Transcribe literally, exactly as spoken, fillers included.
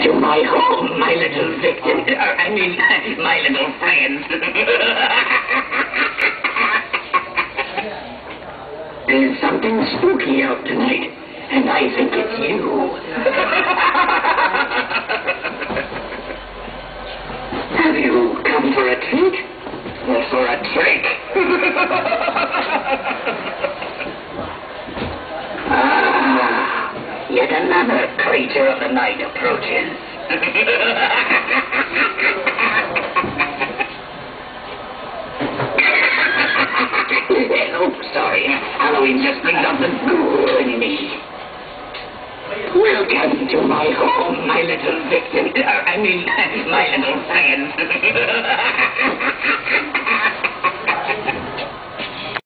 to my home, my little victim. Uh, I mean, my little friend. There's something spooky out tonight, and I think it's you. Have you come for a treat? Or for a trick? Ah, yet another creature of the night approaches. Oh, sorry. Halloween just brings out the ghoul in me. Welcome to my home, my little victim. Uh, I mean, my little friend.